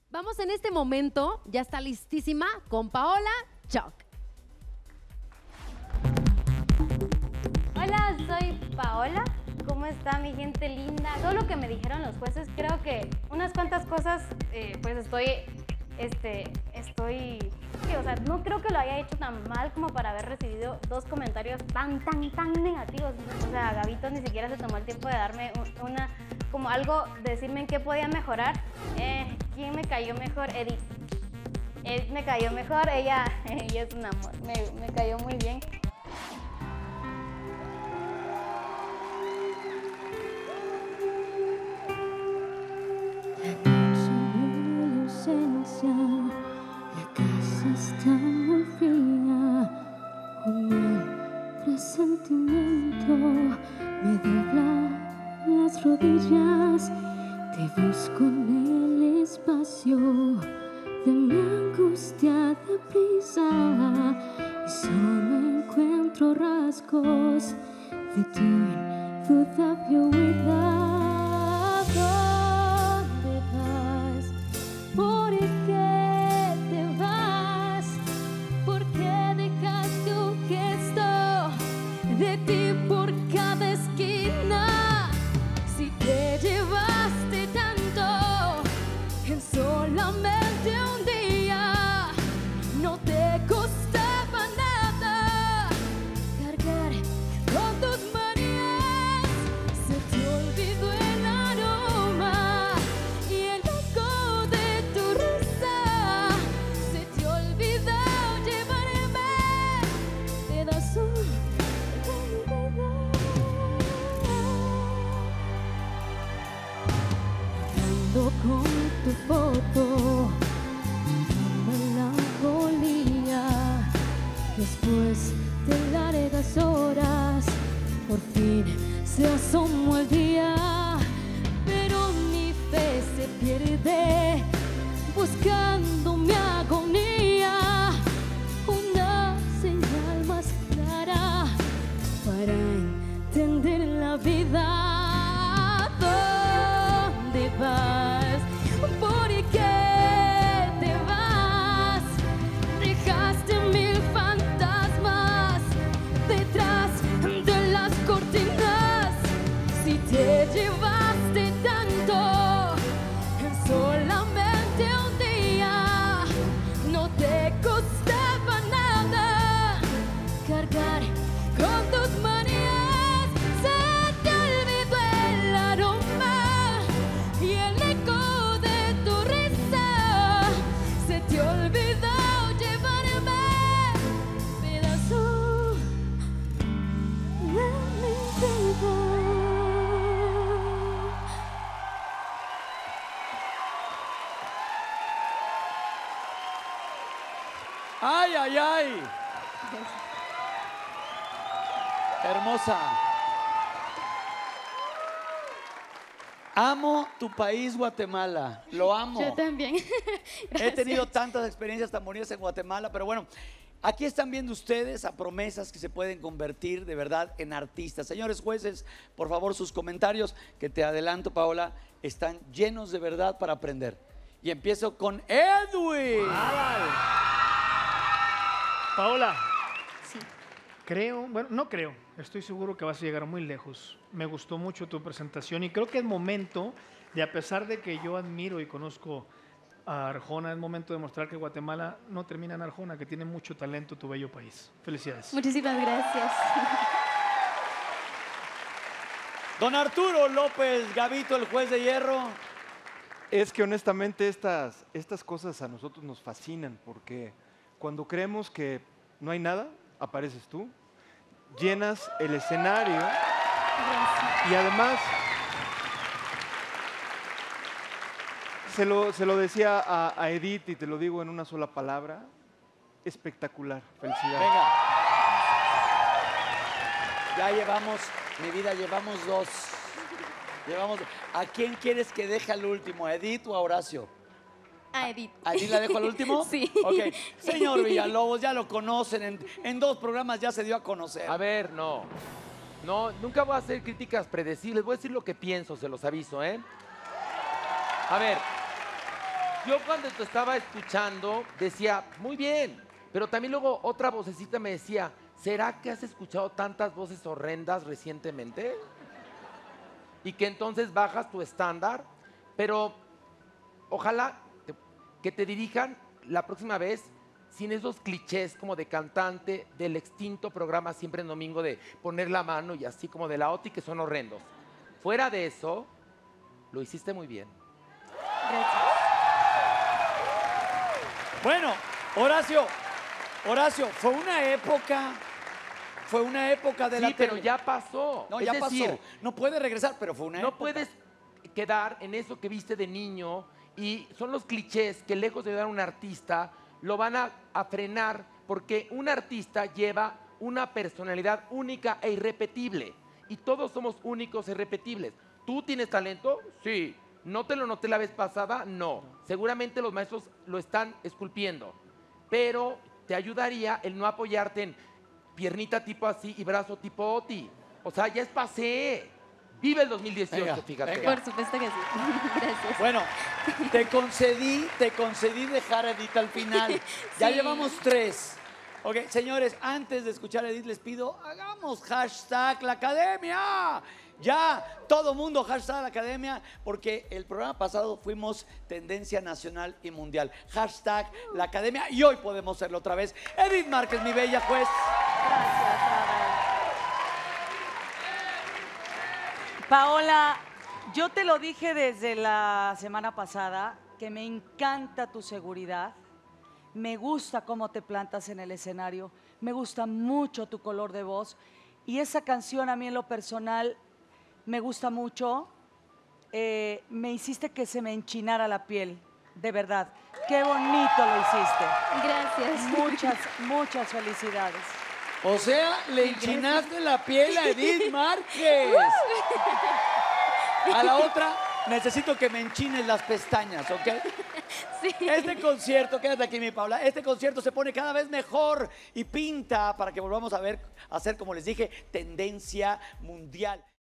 Vamos en este momento, ya está listísima con Paola Choc. Hola, soy Paola. ¿Cómo está mi gente linda? Todo lo que me dijeron los jueces, creo que unas cuantas cosas, pues sí, o sea, no creo que lo haya hecho tan mal como para haber recibido dos comentarios tan negativos. O sea, Gabito ni siquiera se tomó el tiempo de darme como algo, de decirme en qué podía mejorar. ¿Quién me cayó mejor? Edith. Edith me cayó mejor, ella es un amor, me cayó muy bien. La casa está muy fría, un mal presentimiento me dobla las rodillas. Te busco en el espacio de mi angustiada prisa y solo encuentro rasgos de tu indudable huida. ¿Dónde vas? ¿Por qué te vas? ¿Por qué dejaste un gesto de ti por cada esquina? Si te llevaste tanto en solamente un día, no te costaba nada cargar con tus manías. Se te olvidó el aroma y el eco de tu risa. Se te olvidó llevarme pedazos de mi vida. Hablando con tu foto, melancolía. Después de largas horas, por fin se asomó el día, pero mi fe se pierde buscando mi agonía. Una señal más clara para entender la vida. ¿Dónde vas? ¿Por qué te vas? Dejaste mil fantasmas detrás de las cortinas. Si te llevaste tanto en solamente un día, no te costaba nada cargar con tus manías. Se te olvidó el aroma y el eco de tu risa. Se te olvidó llevarme pedazos de mi vida. ¡Ay, ay, ay! Hermosa. Amo tu país, Guatemala. Lo amo. Yo también. He tenido tantas experiencias tan bonitas en Guatemala, pero bueno, aquí están viendo ustedes a promesas que se pueden convertir de verdad en artistas. Señores jueces, por favor, sus comentarios, que te adelanto, Paola, están llenos de verdad para aprender. Y empiezo con Edwin. Paola, Sí. creo, bueno, no creo, estoy seguro que vas a llegar muy lejos. Me gustó mucho tu presentación y creo que es momento de, a pesar de que yo admiro y conozco a Arjona, es momento de mostrar que Guatemala no termina en Arjona, que tiene mucho talento tu bello país. Felicidades. Muchísimas gracias. Don Arturo López Gavito, el juez de hierro. Es que honestamente estas cosas a nosotros nos fascinan porque cuando creemos que no hay nada, apareces tú, llenas el escenario y además se lo decía a Edith y te lo digo en una sola palabra, espectacular. Felicidades. Venga. Ya llevamos, mi vida, llevamos dos. ¿A quién quieres que deje al último? ¿A Edith o a Horacio? A Edith. ¿A Edith la dejo al último? Sí. Ok. Señor Villalobos, ya lo conocen. En dos programas ya se dio a conocer. A ver, no. No, nunca voy a hacer críticas predecibles. Voy a decir lo que pienso, se los aviso, ¿eh? A ver, Yo cuando te estaba escuchando decía, muy bien, pero también luego otra vocecita me decía, ¿será que has escuchado tantas voces horrendas recientemente? Y que entonces bajas tu estándar, pero ojalá que te dirijan la próxima vez sin esos clichés como de cantante del extinto programa Siempre en Domingo de poner la mano y así como de la OTI que son horrendos. Fuera de eso, lo hiciste muy bien. Bueno, Horacio, fue una época de la Sí, pero tele. ya pasó. No, Es ya decir, pasó. No puede regresar, pero fue una no época. puedes quedar en eso que viste de niño y son los clichés que lejos de ayudar a un artista, lo van a frenar porque un artista lleva una personalidad única e irrepetible y todos somos únicos e irrepetibles. ¿Tú tienes talento? Sí. ¿No te lo noté la vez pasada? No. Seguramente los maestros lo están esculpiendo, pero te ayudaría el no apoyarte en piernita tipo así y brazo tipo Oti. O sea, ya es pasé. Vive el 2018, Venga, fíjate. venga. Por supuesto que sí. Gracias. Bueno, te concedí dejar a Edith al final. Ya Sí. llevamos 3. Ok, señores, antes de escuchar a Edith, les pido, hagamos hashtag la academia. Ya, todo mundo hashtag la academia, porque el programa pasado fuimos tendencia nacional y mundial. Hashtag la academia y hoy podemos hacerlo otra vez. Edith Márquez, mi bella juez. Paola, yo te lo dije desde la semana pasada, que me encanta tu seguridad, me gusta cómo te plantas en el escenario, me gusta mucho tu color de voz y esa canción a mí en lo personal me gusta mucho, me hiciste que se me enchinara la piel, de verdad, qué bonito lo hiciste. Gracias. Muchas felicidades. O sea, le enchinaste la piel a Edith Márquez. A la otra, necesito que me enchines las pestañas, ¿ok? Sí. Este concierto, quédate aquí, mi Paula, este concierto se pone cada vez mejor y pinta para que volvamos a ver, a hacer, como les dije, tendencia mundial.